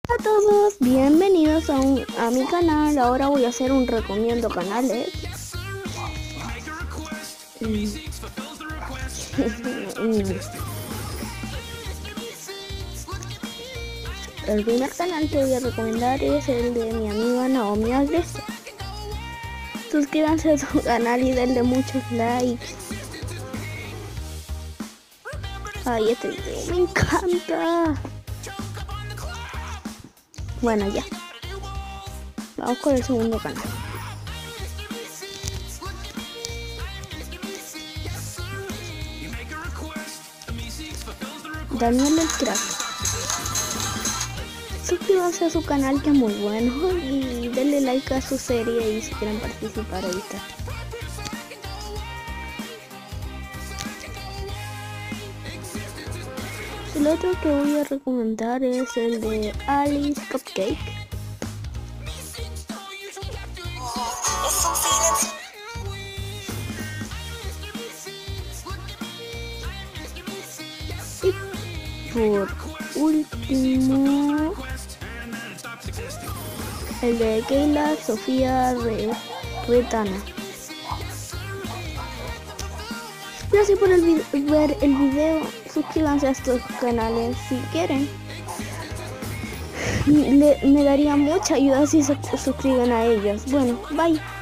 A todos, bienvenidos a mi canal. Ahora voy a hacer un recomiendo canales. El primer canal que voy a recomendar es el de mi amiga Naomi Agreste. Suscríbanse a su canal y denle muchos likes. Ay, este video me encanta. Bueno, ya. Vamos con el segundo canal. Daniel el Crack. Suscríbanse a su canal, que es muy bueno, y denle like a su serie y si quieren participar ahí está. El otro que voy a recomendar es el de Alice Cupcake. Y por último, el de Keila Sofía Retana. Gracias por ver el video. Suscríbanse a estos canales si quieren. Me daría mucha ayuda si se suscriben a ellos. Bueno, bye.